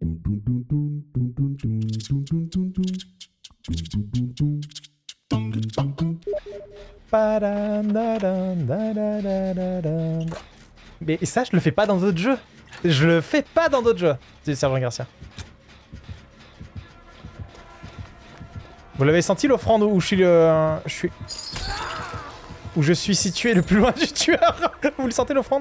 Mais ça, je le fais pas dans d'autres jeux. Je le fais pas dans d'autres jeux. C'est Sergent Garcia. Vous l'avez senti l'offrande où où je suis situé le plus loin du tueur? Vous le sentez l'offrande?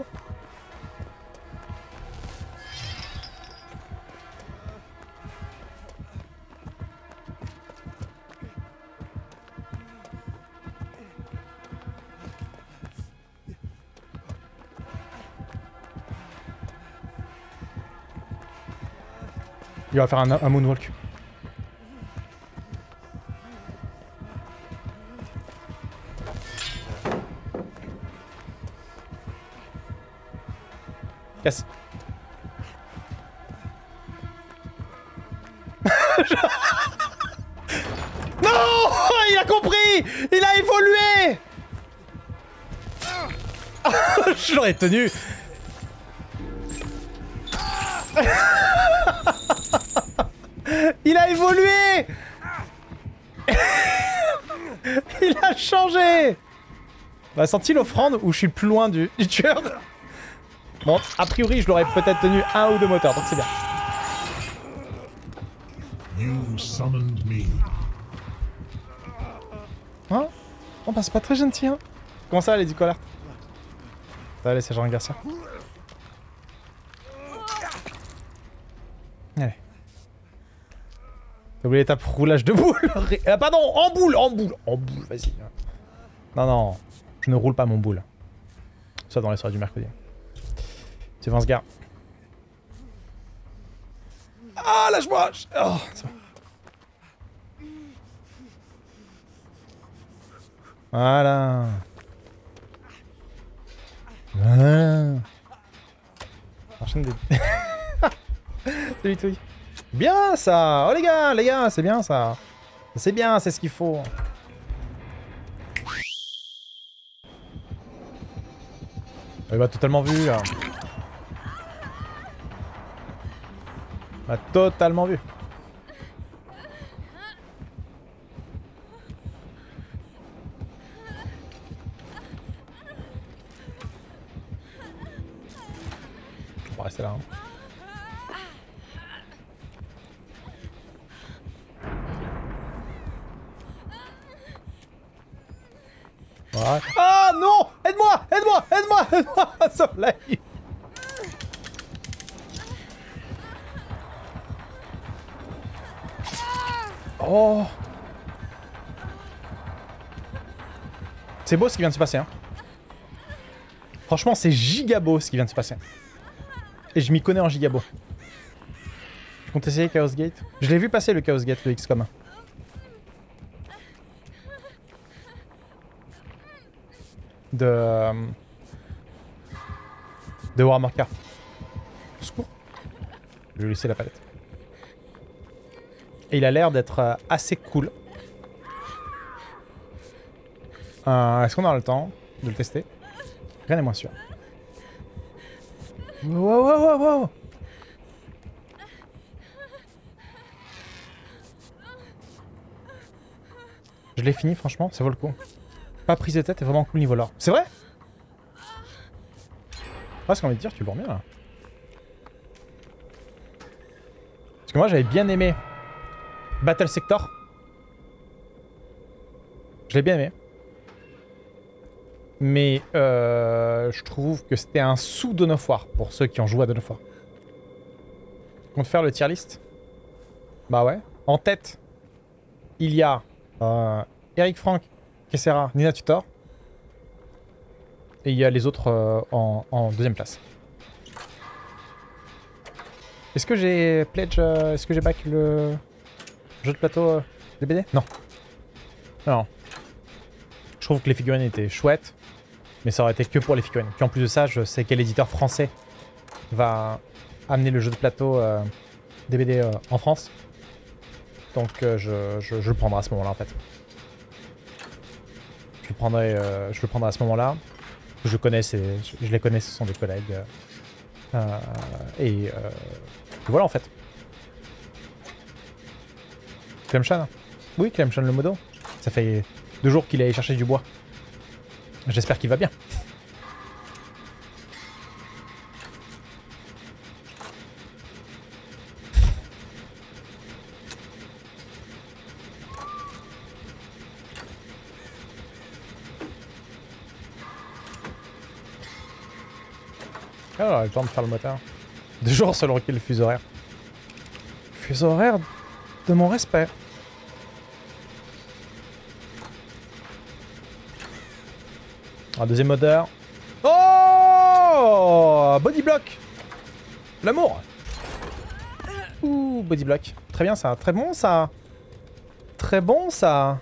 Il va faire un moonwalk. Casse. Non! Il a compris! Il a évolué! Je l'aurais tenu. Il a évolué. Il a changé. On a senti l'offrande où je suis le plus loin du tueur. Bon, a priori, je l'aurais peut-être tenu un ou deux moteurs, donc c'est bien. Hein? Oh bah c'est pas très gentil, hein. Comment ça, Lady Collard? Ça va aller, c'est Jean Garcia. Allez. T'as oublié l'étape roulage de boule? Ah pardon, en boule, vas-y. Non, non, je ne roule pas mon boule. Ça dans les soirées du mercredi. C'est Vince Gare. Ah, lâche-moi! Oh, c'est bon. Voilà. Voilà. Enchaîne des... Salut Touille. Bien ça! Oh les gars, c'est bien ça. C'est bien, c'est ce qu'il faut. Il m'a totalement vu là. Il m'a totalement vu. On va rester là. Hein. Voilà. Ah non! Aide-moi! Aide-moi! Aide-moi! Aide-moi! Soleil! Oh! C'est beau ce qui vient de se passer, hein. Franchement, c'est giga beau ce qui vient de se passer. Et je m'y connais en giga beau. Je compte essayer Chaos Gate. Je l'ai vu passer le Chaos Gate, le XCOM. De Warhammer Car. Au secours. Je vais laisser la palette. Et il a l'air d'être assez cool. Est-ce qu'on aura le temps de le tester? Rien n'est moins sûr. Wow. Je l'ai fini, franchement, ça vaut le coup. Pas prise de tête, est vraiment cool niveau lore. C'est vrai? Presque envie de dire, tu le bien là. Parce que moi j'avais bien aimé Battle Sector. Je l'ai bien aimé. Mais je trouve que c'était un sous Dawn of War pour ceux qui ont joué à Dawn of War. Compte faire le tier list? Bah ouais. En tête, il y a Eric Frank, Kessera, Nina Tutor. Et il y a les autres en deuxième place. Est-ce que j'ai pledge, est-ce que j'ai back le jeu de plateau DBD? Non. Non. Je trouve que les figurines étaient chouettes, mais ça aurait été que pour les figurines. Puis en plus de ça, je sais quel éditeur français va amener le jeu de plateau DBD en France. Donc je le prendrai à ce moment-là en fait. Je le prendrai à ce moment-là. Je les connais, ce sont des collègues. Et voilà en fait. Clemshan? Oui, Clemshan le modo. Ça fait 2 jours qu'il est allé chercher du bois. J'espère qu'il va bien. Alors, le temps de faire le moteur. 2 jours selon quel fuseau horaire. Fuseau horaire de mon respect. Un deuxième moteur. Oh, body block. L'amour. Ouh, body block. Très bien ça, très bon ça. Très bon ça.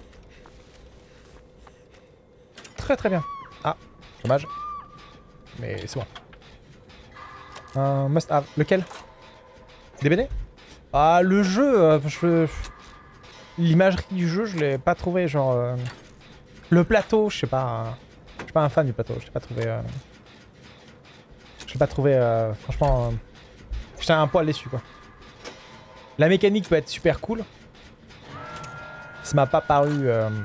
Très très bien. Ah, dommage. Mais c'est bon. Un must have. Lequel? DBD? Ah, le jeu, l'imagerie du jeu, je l'ai pas trouvé, genre... Le plateau, je sais pas... Je suis pas un fan du plateau, je l'ai pas trouvé... Je l'ai pas trouvé, franchement... J'étais un poil déçu, quoi. La mécanique peut être super cool. Ça m'a pas paru...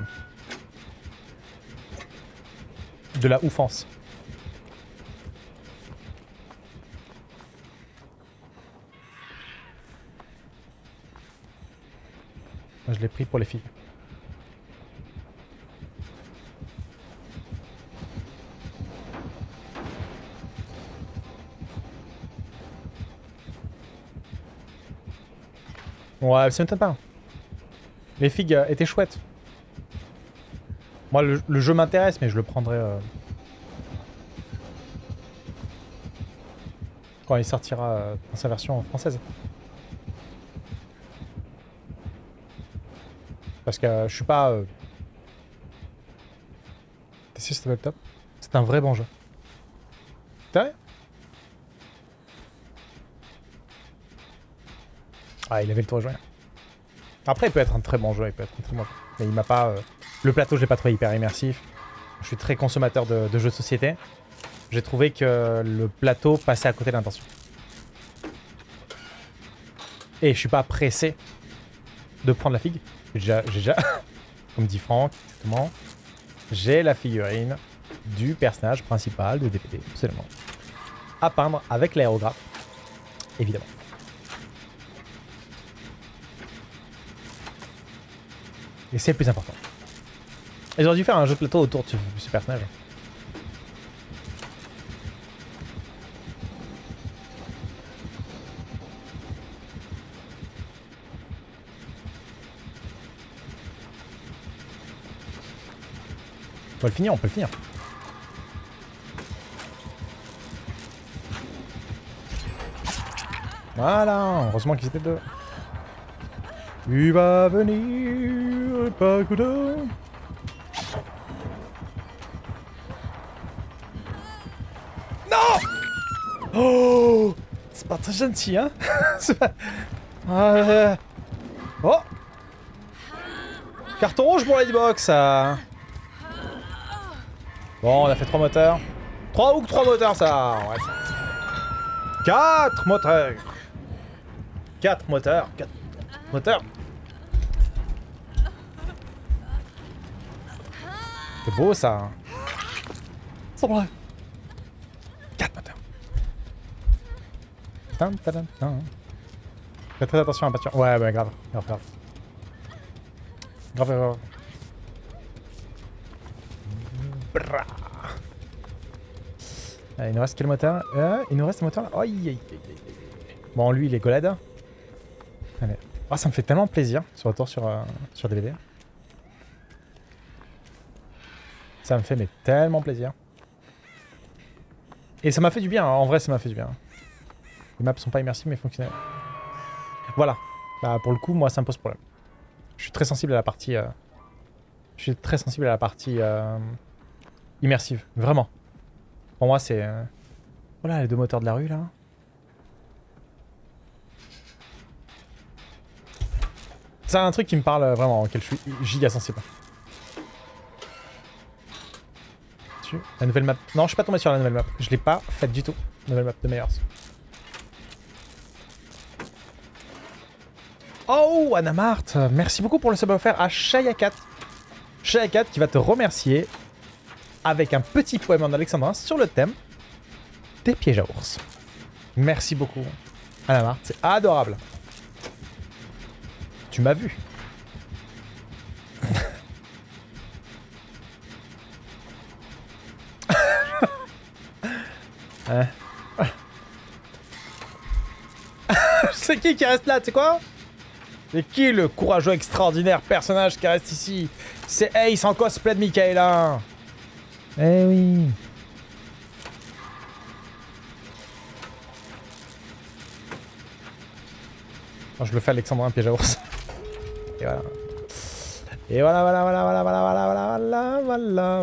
de la oufance. Je l'ai pris pour les filles. Ouais, ça m'étonne pas. Les figues étaient chouettes. Moi, le jeu m'intéresse, mais je le prendrai... quand il sortira dans sa version française. Parce que je suis pas... T'es sûr que c'était le top? C'est un vrai bon jeu. T'as vu? Ah, il avait le tour à jouer. Après, il peut être un très bon jeu, il peut être un très bon jeu. Mais il m'a pas... Le plateau, je l'ai pas trouvé hyper immersif. Je suis très consommateur de jeux de société. J'ai trouvé que le plateau passait à côté de l'intention. Et je suis pas pressé de prendre la figue. J'ai déjà comme dit Franck, exactement, j'ai la figurine du personnage principal de DPD, absolument. À peindre avec l'aérographe, évidemment. Et c'est le plus important. Ils auraient dû faire un jeu de plateau autour de ce personnage. On peut le finir, on peut le finir. Voilà, heureusement qu'ils étaient deux. Tu vas venir, pas coup de... Non! Oh! C'est pas très gentil, hein? Pas... Oh! Carton rouge pour Ladybox, ça! Bon, on a fait 3 moteurs. 3 ou 3 moteurs, ça! Ouais, ça... 4 moteurs! 4 moteurs! 4 moteurs! C'est beau, ça! C'est vrai! 4 moteurs! Tan, tan, tan. Fais très attention à la peinture. Ouais, ouais, grave. Grave, grave. Grave, grave. Bra. Il nous reste quel moteur? Il nous reste un moteur là. Oh, bon, lui, il est golade. Allez. Oh, ça me fait tellement plaisir ce retour sur DVD. Ça me fait mais tellement plaisir. Et ça m'a fait du bien, hein. En vrai, ça m'a fait du bien. Les maps sont pas immersives mais fonctionnelles. Voilà. Bah, pour le coup, moi, ça me pose problème. Je suis très sensible à la partie... Je suis très sensible à la partie... immersive, vraiment. Pour moi, c'est... Voilà, les 2 moteurs de la rue, là. C'est un truc qui me parle vraiment, auquel je suis giga sensible. La nouvelle map... Non, je suis pas tombé sur la nouvelle map. Je l'ai pas faite du tout. Nouvelle map de Meyers. Oh, Anamart, merci beaucoup pour le sub offert à Shayakat. Shayakat qui va te remercier avec un petit poème en alexandrin sur le thème des pièges à ours. Merci beaucoup, Anamart, c'est adorable. Tu m'as vu. Hein. C'est qui reste là, tu sais quoi? C'est qui le courageux extraordinaire personnage qui reste ici? C'est Ace en cosplay de Michaela. Eh oui. Oh, je le fais Alexandre un piège à ours. Et voilà. Et voilà, voilà, voilà, voilà, voilà, voilà, voilà,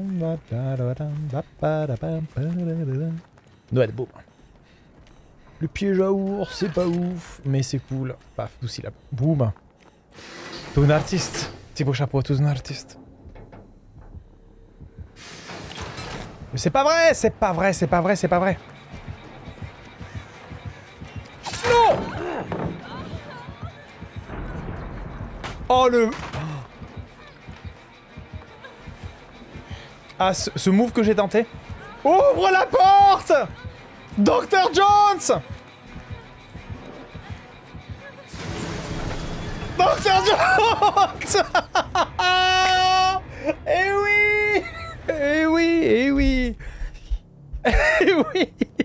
voilà, voilà. Noël, boum. Le piège à ours, c'est pas ouf, mais c'est cool. Paf, douci là. Boum. T'es un artiste. Petit beau chapeau, t'es un artiste. Mais c'est pas vrai, c'est pas vrai, c'est pas vrai, c'est pas vrai. Non! Oh le... Ah, ce move que j'ai tenté. Ouvre la porte! Dr. Jones! Dr. Jones! Eh oui! Eh oui! Eh oui! Eh oui!